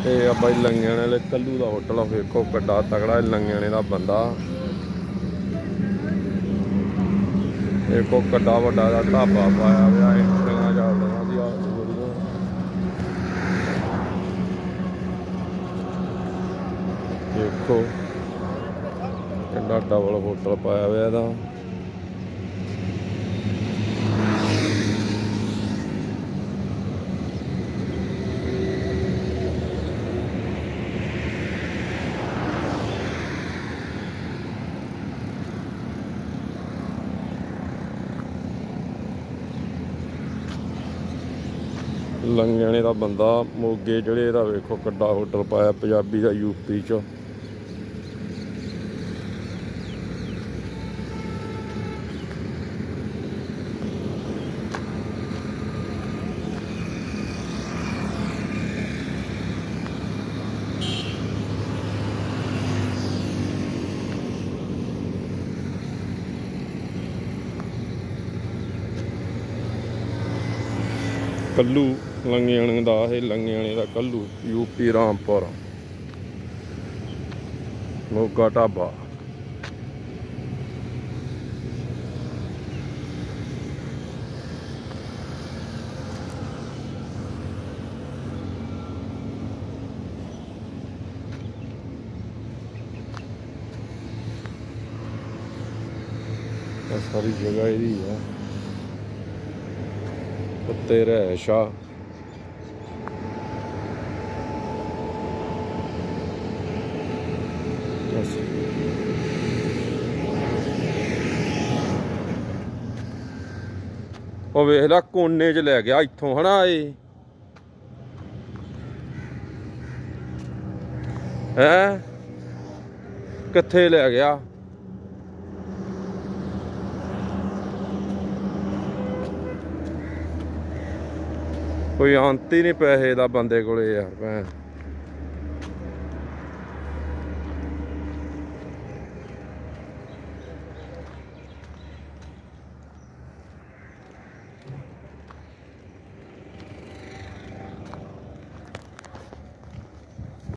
ਇਹ ਆ ਬਾਈ ਲੰਗਿਆਣੇ ਵਾਲੇ ਕੱਲੂ ਦਾ ਹੋਟਲ। ਵੇਖੋ ਕਿੱਡਾ ਤਗੜਾ ਲੰਗਿਆਣੇ ਦਾ ਬੰਦਾ। ਦੇਖੋ ਕਿੱਡਾ ਵੱਡਾ ਦਾ ਢਾਬਾ ਪਾਇਆ ਹੋਇਆ। ਐਂਟਰੀਆਂ ਚੱਲਦੀਆਂ ਸੀ ਆ ਵਧੀਆ। ਦੇਖੋ ਕਿੰਨਾ ਡਬਲ ਹੋਟਲ ਪਾਇਆ ਹੋਇਆ ਇਹਦਾ। ਲੰਗਿਆਣੇ ਦਾ ਬੰਦਾ ਮੋਗੇ ਜਿਹੜੇ ਦਾ ਵੇਖੋ ਕਿੱਡਾ ਹੋਟਲ ਪਾਇਆ ਪੰਜਾਬੀ ਦਾ ਯੂਪੀ ਚ। ਕੱਲੂ ਲੰਗਿਆਣੇ ਦਾ ਇਹ ਲੰਗਿਆਣੇ ਦਾ ਕੱਲੂ ਯੂਪੀ ਰਾਮਪੁਰ ਮੋਗਾ ਢਾਬਾ। ਸਾਰੀ ਜਗ੍ਹਾ ਇਹਦੀ ਹੈ। ਉੱਤੇ ਰਿਹਾਇਸ਼ ਆ। ਉਹ ਵੇਖ ਲਾ ਕੋਨੇ ਚ ਲੈ ਗਿਆ ਇੱਥੋਂ ਹਨਾ। ਇਹ ਹੈ ਕਿੱਥੇ ਲੈ ਗਿਆ? ਕੋਈ ਅੰਤ ਹੀ ਨਹੀਂ ਪੈਸੇ ਦਾ ਬੰਦੇ ਕੋਲੇ ਯਾਰ ਭੈਣ।